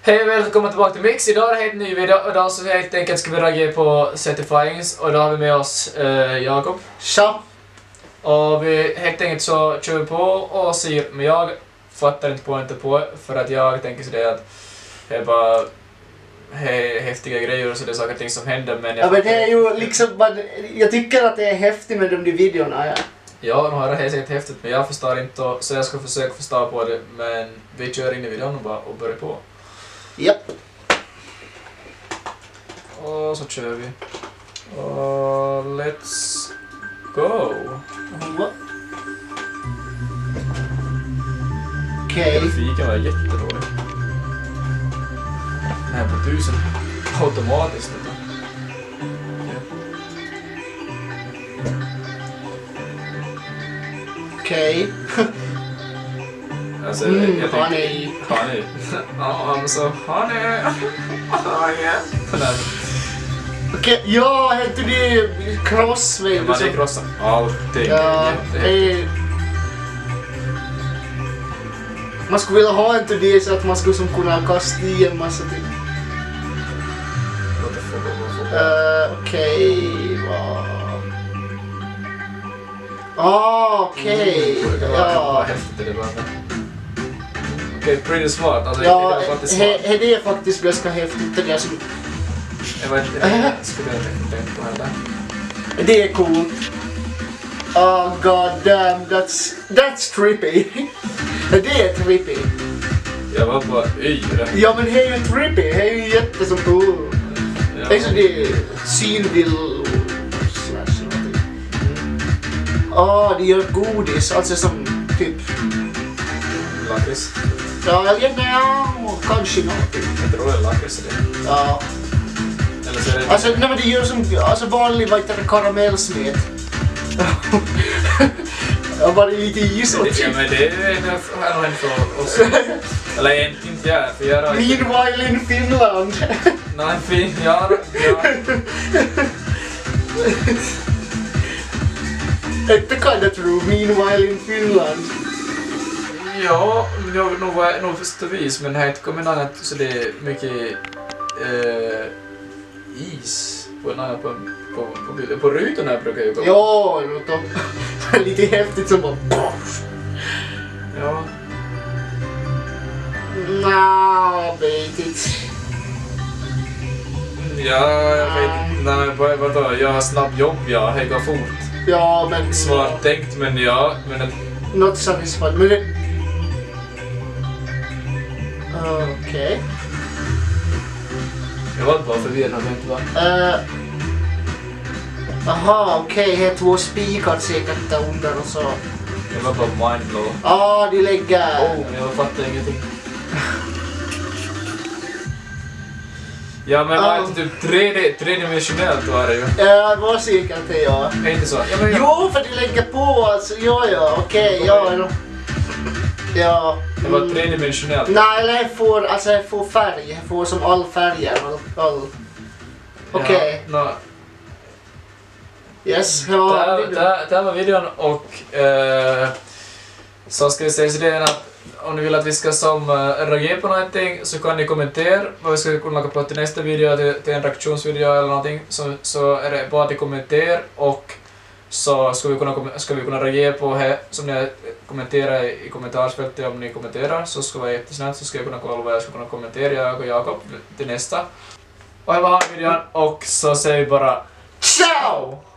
Hej och välkommen tillbaka till Mix. Idag är det en helt ny video och idag så helt enkelt ska vi reagera på Certifyings och idag har vi med oss Jakob. Tja! Och vi helt enkelt så kör vi på och ser, men jag fattar inte på för att jag tänker så det att det är bara häftiga grejer och så det är saker och ting som händer, men Ja men det är ju liksom, jag tycker att det är häftigt med de videorna, ja. Ja, nu har det helt säkert häftigt men jag förstår inte så jag ska försöka förstå på det, men vi kör in i videon och börjar på. Japp. Och så kör vi. Och let's go. Okej. Grafiken var jättedålig. Den här på 1000 automatiskt. Okej. Alltså, honey. Honey. Ja, men så honey. Okej, ja, heter det crossway? Man är krossar allting. Ja, man skulle vilja ha inte det så att man skulle som kunna kasta i en massa typ. Okej, okej. Ja. Häftigt det bara. Okej, pretty smart. Alltså, Ja, det är faktiskt smart. det är faktiskt ganska häftigt det som... Jag vet inte, skulle jag tänka på det där. Det är coolt. Oh god damn, that's trippy. Det är trippy. Jag var bara yra. Ja men det är ju trippy, det är ju jättesom Ja. det är så det synvill slash någonting. Det gör godis, alltså som typ... Lakrits. Ja, kanske någonting. Jag tror det är lakrits det. Ja. Eller så är det... Alltså, nej men det gör som vanlig karamellsmet. Jag bara lite is och Ja men det är nog en för oss. Eller inte jag, för jag har... Meanwhile in Finland. Nej, fin, ja. It's kinda true, meanwhile in Finland. Ja, nog förstås, men här kommer annat så det är mycket is på en annan på rutorna brukar ju komma. Ja, det är lite häftigt som bara... Ja. Nja, vet inte. Ja, jag vet inte. Nej, vadå? Jag har snabb jobb, ja. Det går fort. Ja, men... Smart tänkt, men ja. Men Not satisfied, men det... Okej. jag var bara förvirrad, jag inte var. Aha, okej. Det är två spikar säkert där under och så. Jag var bara mindblow. De lägger... Jag fattar ingenting. Ja, men vad är det typ tredimensionellt var det ju. Ja, det var säkert det, ja. Är inte så? Ja, men Jo, för de lägger på alltså. Ja, okej, ja. Ja. det var tredimensionellt. Nej, eller jag får färg. Jag får som all färger. Okej. Ja, Yes, ja. det här var videon och så ska vi säga så det är att om ni vill att vi ska som reagera på någonting så kan ni kommentera vad vi ska kunna lägga på till nästa video, till en reaktionsvideo eller någonting, så är det bara att kommentera och så ska vi kunna reagera på det som ni kommenterar i kommentarsfältet. Om ni kommenterar så ska vara jättesnällt, så ska jag kunna kolla vad jag ska kunna kommentera, jag och Jakob, till nästa. Och det var videon och så säger vi bara ciao!